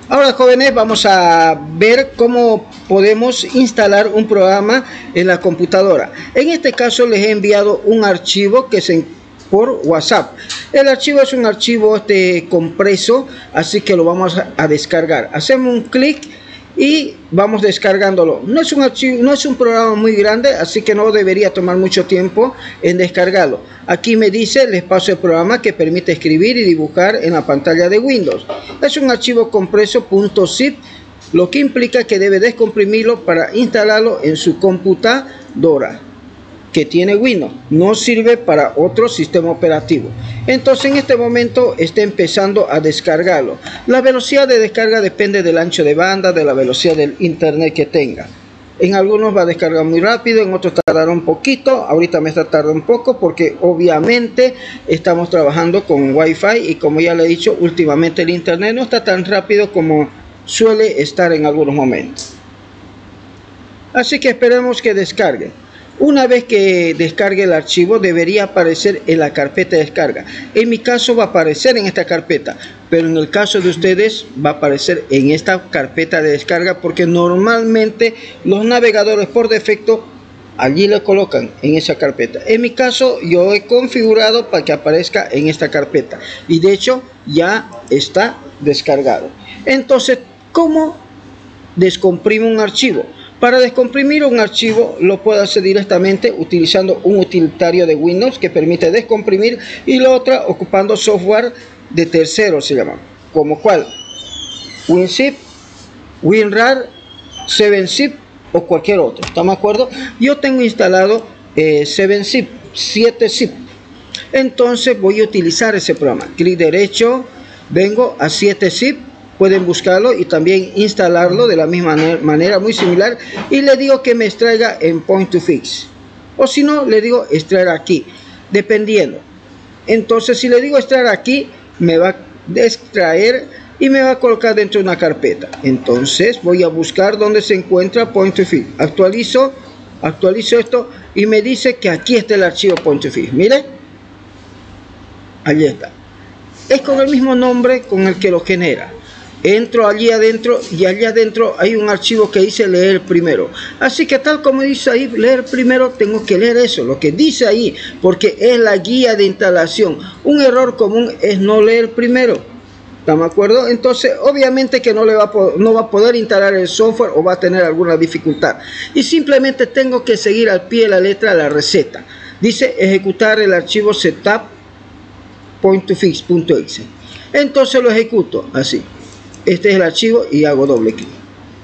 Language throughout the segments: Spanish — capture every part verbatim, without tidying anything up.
Ahora, jóvenes, vamos a ver cómo podemos instalar un programa en la computadora. En este caso les he enviado un archivo que se por WhatsApp. El archivo es un archivo este compreso, así que lo vamos a, a descargar. Hacemos un clic y vamos descargándolo. No es un archivo, no es un programa muy grande, así que no debería tomar mucho tiempo en descargarlo. Aquí me dice, les paso el programa que permite escribir y dibujar en la pantalla de Windows. Es un archivo compreso .zip, lo que implica que debe descomprimirlo para instalarlo en su computadora que tiene Windows. No sirve para otro sistema operativo. Entonces en este momento está empezando a descargarlo. La velocidad de descarga depende del ancho de banda, de la velocidad del internet que tenga. En algunos va a descargar muy rápido, en otros tardará un poquito. Ahorita me está tardando un poco porque obviamente estamos trabajando con Wi-Fi y como ya le he dicho, últimamente el internet no está tan rápido como suele estar en algunos momentos. Así que esperemos que descargue. Una vez que descargue el archivo debería aparecer en la carpeta de descarga. En mi caso va a aparecer en esta carpeta, pero en el caso de ustedes va a aparecer en esta carpeta de descarga porque normalmente los navegadores por defecto allí le colocan en esa carpeta. En mi caso yo he configurado para que aparezca en esta carpeta y de hecho ya está descargado. Entonces, ¿cómo descomprimo un archivo? Para descomprimir un archivo lo puedo hacer directamente utilizando un utilitario de Windows que permite descomprimir y la otra ocupando software de terceros se llama, como cual WinZip, WinRAR, seven zip o cualquier otro. ¿Estamos de acuerdo? Yo tengo instalado eh, seven zip, siete zip. Entonces voy a utilizar ese programa. Clic derecho, vengo a siete zip. Pueden buscarlo y también instalarlo de la misma manera, muy similar, y le digo que me extraiga en Point to Fix, o si no le digo extraer aquí, dependiendo. Entonces si le digo extraer aquí, me va a extraer y me va a colocar dentro de una carpeta. Entonces voy a buscar donde se encuentra Point to Fix, actualizo actualizo esto y me dice que aquí está el archivo Point to Fix. Mire, allí está, es con el mismo nombre con el que lo genera. Entro allí adentro y allí adentro hay un archivo que dice leer primero. Así que tal como dice ahí leer primero, tengo que leer eso, lo que dice ahí, porque es la guía de instalación. Un error común es no leer primero. ¿Estamos de acuerdo? Entonces obviamente que no, le va a no va a poder instalar el software o va a tener alguna dificultad. Y simplemente tengo que seguir al pie de la letra la receta. Dice ejecutar el archivo setup point to fix punto exe. Entonces lo ejecuto así. Este es el archivo y hago doble clic.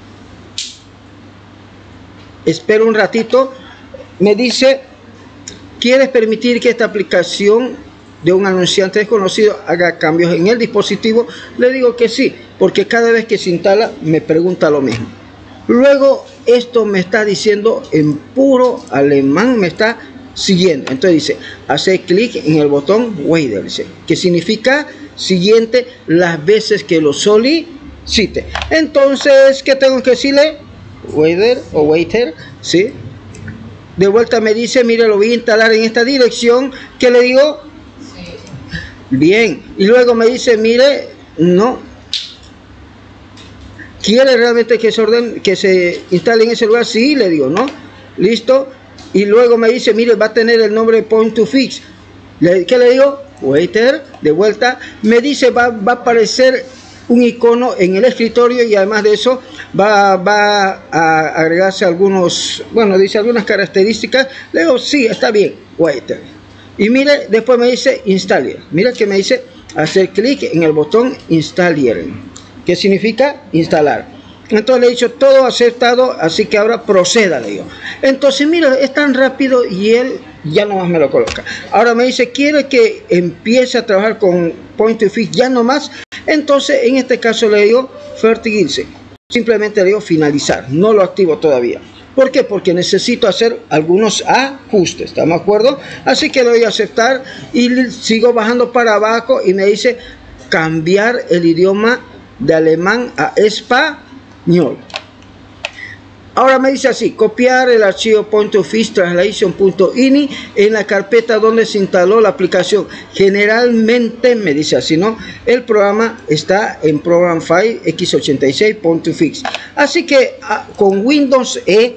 Espero un ratito. Me dice, ¿quieres permitir que esta aplicación de un anunciante desconocido haga cambios en el dispositivo? Le digo que sí, porque cada vez que se instala me pregunta lo mismo. Luego esto me está diciendo en puro alemán, me está siguiendo. Entonces dice, hacer clic en el botón Weiter, que significa siguiente las veces que lo solicite. Entonces, ¿qué tengo que decirle? Weiter o Weiter, ¿sí? De vuelta me dice, mire, lo voy a instalar en esta dirección. ¿Qué le digo? Sí. Bien. Y luego me dice, mire, no. ¿Quiere realmente que se orden, que se instale en ese lugar? Sí, le digo, ¿no? Listo. Y luego me dice, mire, va a tener el nombre Point to Fix. ¿Qué le digo? Weiter, de vuelta. Me dice, va, va a aparecer un icono en el escritorio y además de eso va, va a agregarse algunos, bueno, dice algunas características. Le digo, sí, está bien, Weiter. Y mire, después me dice installer. Mira que me dice hacer clic en el botón installer, que significa instalar. Entonces le he dicho todo aceptado, así que ahora proceda, le digo. Entonces mira, es tan rápido y él ya nomás me lo coloca. Ahora me dice, ¿quiere que empiece a trabajar con Point to Fix ya nomás? Entonces en este caso le digo fertigirse. Simplemente le digo finalizar, no lo activo todavía. ¿Por qué? Porque necesito hacer algunos ajustes, ¿estamos de acuerdo? Así que le doy a aceptar y sigo bajando para abajo y me dice cambiar el idioma de alemán a español. Ahora me dice así, copiar el archivo .fix translation.ini en la carpeta donde se instaló la aplicación. Generalmente me dice así, ¿no? El programa está en Program File equis ochenta y seis punto fix. Así que con Windows E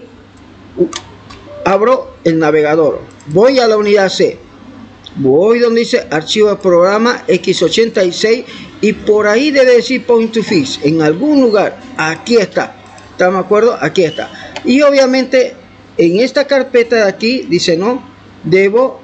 abro el navegador, voy a la unidad C, voy donde dice archivo de programa equis ochenta y seis y por ahí debe decir .fix en algún lugar. Aquí está. ¿Estamos de acuerdo? Aquí está. Y obviamente en esta carpeta de aquí dice, no, debo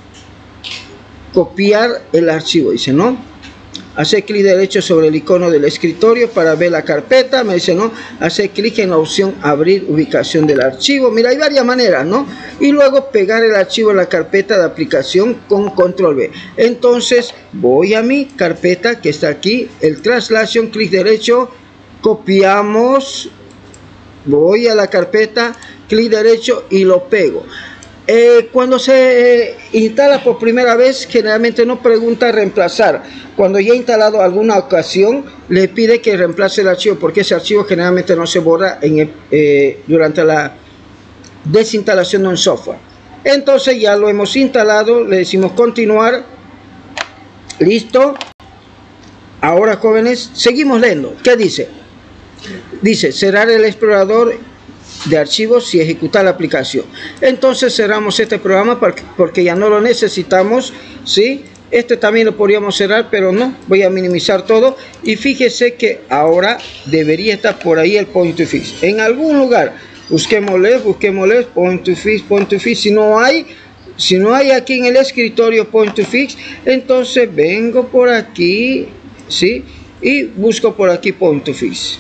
copiar el archivo. Dice, no, hacer clic derecho sobre el icono del escritorio para ver la carpeta. Me dice, no, hacer clic en la opción abrir ubicación del archivo. Mira, hay varias maneras, ¿no? Y luego pegar el archivo en la carpeta de aplicación con control B. Entonces voy a mi carpeta que está aquí, el translation, clic derecho, copiamos. Voy a la carpeta, clic derecho y lo pego. Eh, cuando se instala por primera vez, generalmente no pregunta reemplazar. Cuando ya he instalado alguna ocasión, le pide que reemplace el archivo, porque ese archivo generalmente no se borra en el, eh, durante la desinstalación de un software. Entonces ya lo hemos instalado, le decimos continuar. Listo. Ahora, jóvenes, seguimos leyendo. ¿Qué dice? Dice cerrar el explorador de archivos y ejecutar la aplicación. Entonces cerramos este programa porque ya no lo necesitamos, ¿sí? Este también lo podríamos cerrar, pero no, voy a minimizar todo. Y fíjese que ahora debería estar por ahí el .fix en algún lugar. Busquémosle, busquémosle .fix, .fix. Si no hay, si no hay aquí en el escritorio .fix, entonces vengo por aquí, ¿sí? Y busco por aquí .fix.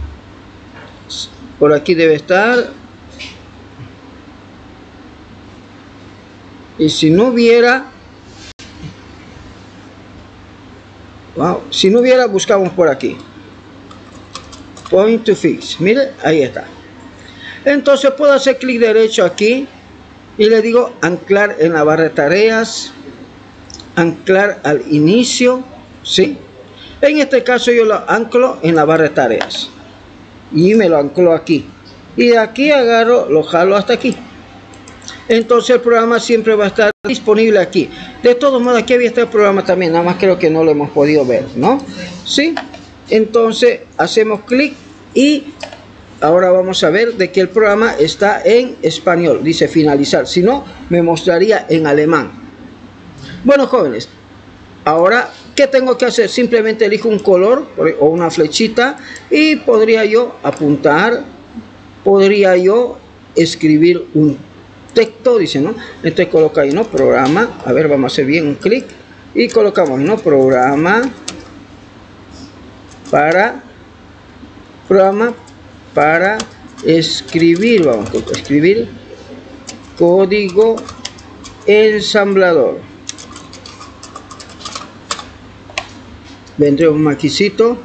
Por aquí debe estar. Y si no hubiera, wow, si no hubiera, buscamos por aquí .fix. Mire, ahí está. Entonces puedo hacer clic derecho aquí y le digo anclar en la barra de tareas, anclar al inicio, ¿sí? En este caso yo lo anclo en la barra de tareas y me lo anclo aquí, y de aquí agarro, lo jalo hasta aquí. Entonces el programa siempre va a estar disponible aquí. De todos modos, aquí había este programa también, nada más creo que no lo hemos podido ver, ¿no? Sí. Entonces hacemos clic y ahora vamos a ver de que el programa está en español. Dice finalizar, si no me mostraría en alemán. Bueno, jóvenes, ahora ¿qué tengo que hacer? Simplemente elijo un color o una flechita y podría yo apuntar, podría yo escribir un texto, dice, ¿no? Entonces coloca ahí, ¿no? Programa, a ver, vamos a hacer bien un clic y colocamos, ¿no? Programa para, programa para escribir, vamos a escribir código ensamblador. Vendré un maquisito.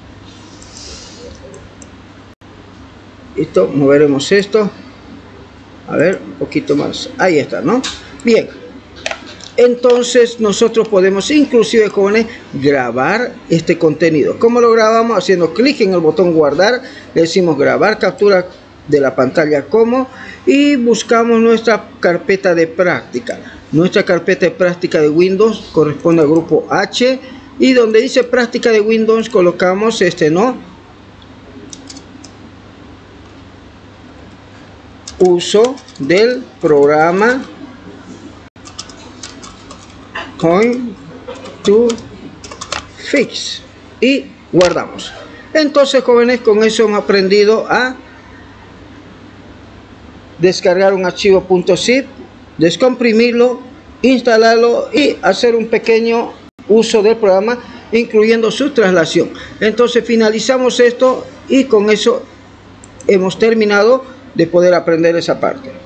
Listo, moveremos esto. A ver, un poquito más. Ahí está, ¿no? Bien. Entonces nosotros podemos inclusive, jóvenes, grabar este contenido. ¿Cómo lo grabamos? Haciendo clic en el botón guardar. Le decimos grabar captura de la pantalla como y buscamos nuestra carpeta de práctica. Nuestra carpeta de práctica de Windows corresponde al grupo H. Y donde dice práctica de Windows colocamos este, ¿no? Uso del programa .fix y guardamos. Entonces, jóvenes, con eso hemos aprendido a descargar un archivo .zip, descomprimirlo, instalarlo y hacer un pequeño uso del programa, incluyendo su traslación. Entonces finalizamos esto y con eso hemos terminado de poder aprender esa parte.